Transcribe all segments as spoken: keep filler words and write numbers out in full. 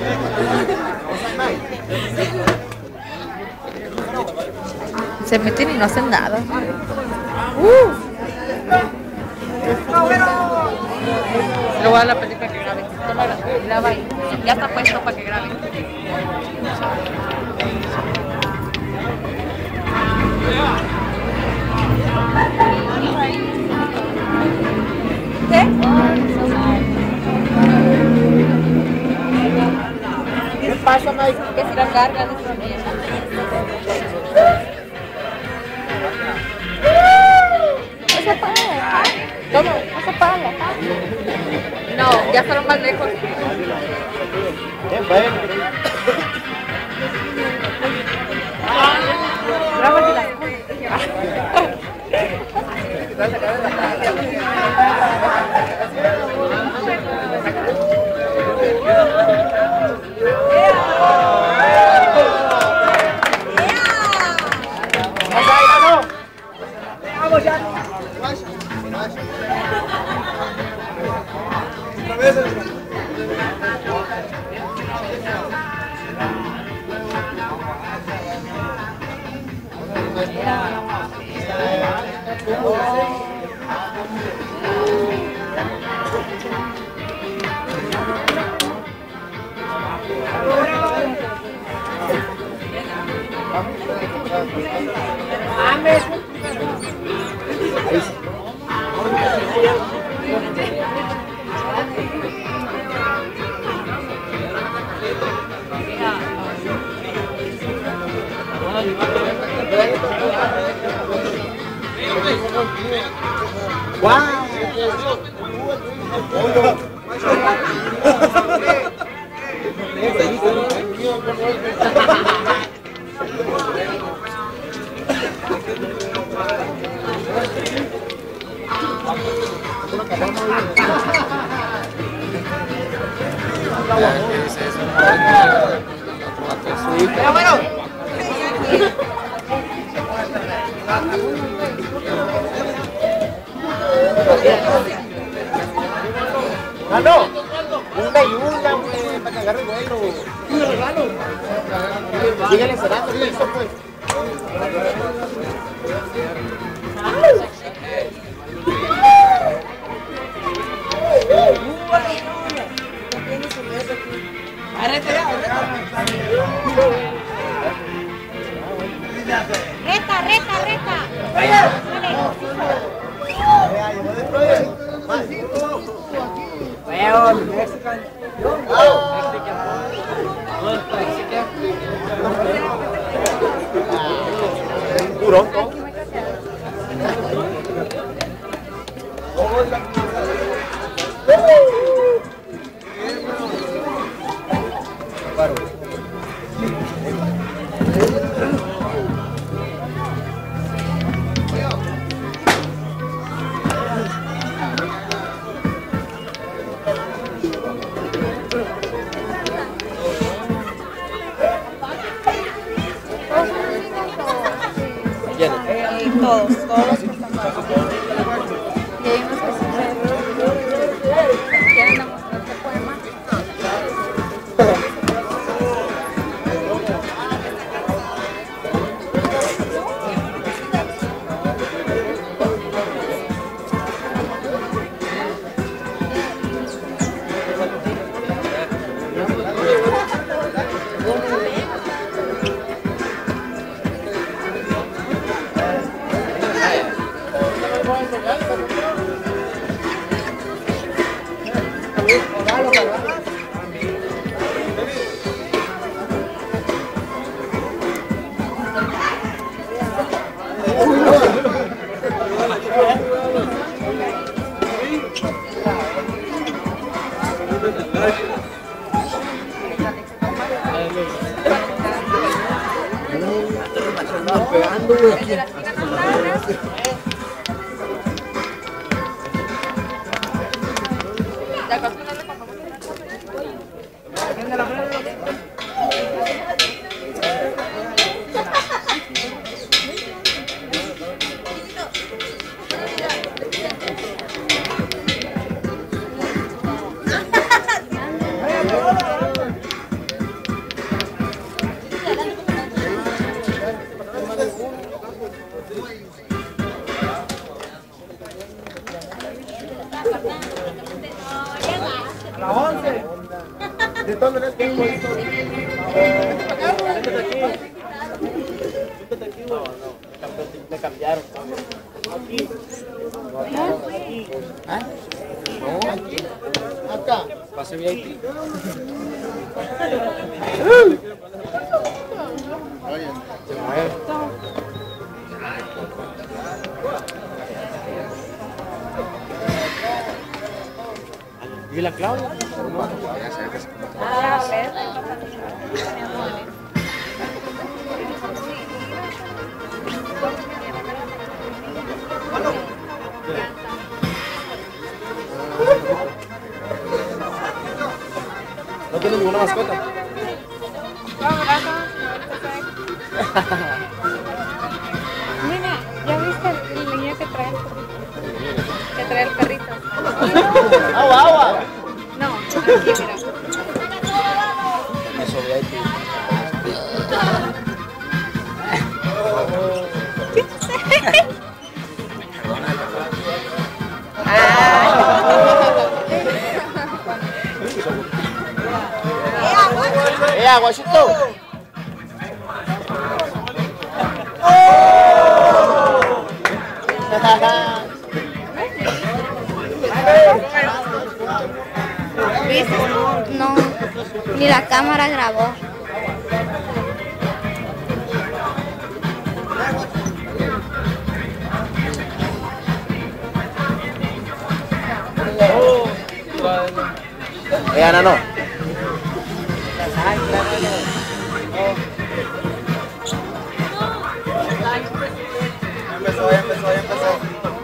Se meten y no hacen nada. Uh. Lo voy a dar la película para que grabe. Toma, graba ahí. Ya está puesto para que grabe. ¿Qué? ¿Qué pasa, Mike? Que si la carga de su amiga. No se paga. ¿Cómo? No se paga. No, ya fueron más lejos. Bravo, vamos ya. Pero bueno. Ah, no. Una y una, hombre, para que agarre el vuelo. Un regalo. Síguele cerrando, listo, pues. Arrete ya, reta, reta, reta. Vaya, Mexican. Puro. Todos, todos. Y hay unos que se quieren demostrar este poema. De todas maneras, ¿qué puesto? Siéntate aquí. Siéntate aquí, güey. No, me cambiaron. Aquí. ¿Ah? No, aquí. Acá. Pase V I P. Oye, se mueve. ¿Y la Claudia? Ah, a ver. ¿No tienes ninguna mascota? Mira, ¿ya viste el niño que trae el perrito? Que trae el perrito. ¡Agua, agua! No, aquí, mira. Eso V I P. ¡Eh, aguachito! ¿Viste? No, ni la cámara grabó. Eh, Ana, no. Empezó, ya empezó, ya empezó.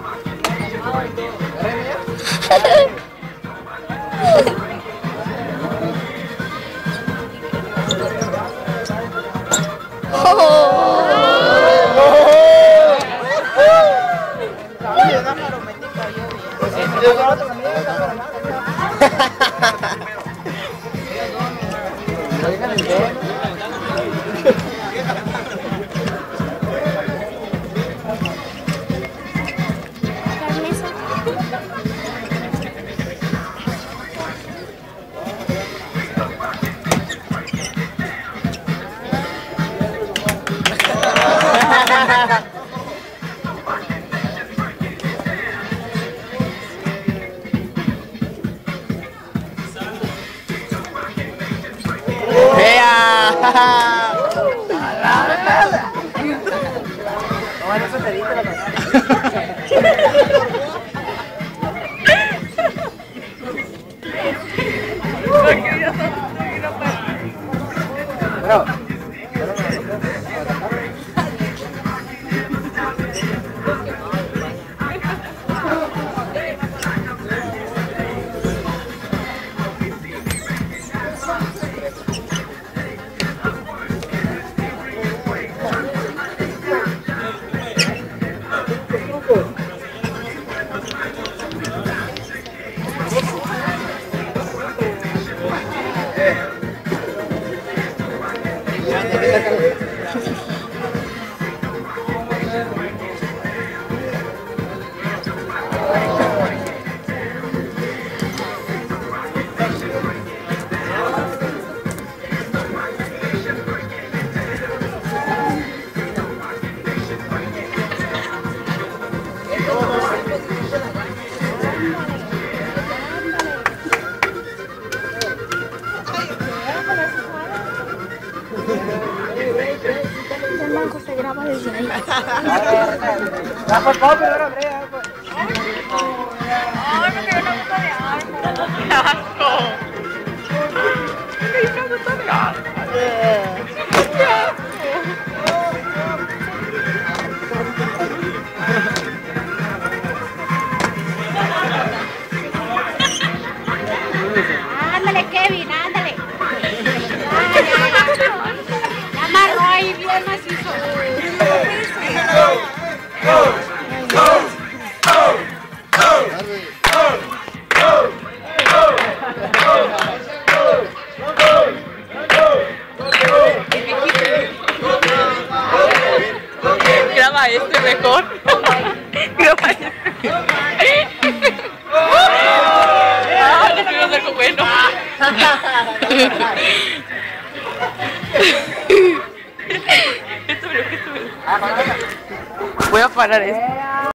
Bueno, eso te dice la Bueno. El banco se graba desde ahí. Por favor, pero ahora Andrea. Ay, me quedé una gota de agua. ¡Qué asco! Me quedé una gota de agua. ¡Qué asco! Ándale, Kevin, ándale. Ay, ay, ay. Ya amarró ahí bien macizo. Graba este mejor. Graba este. Ah, le quiero hacer algo bueno. Voy a parar esto.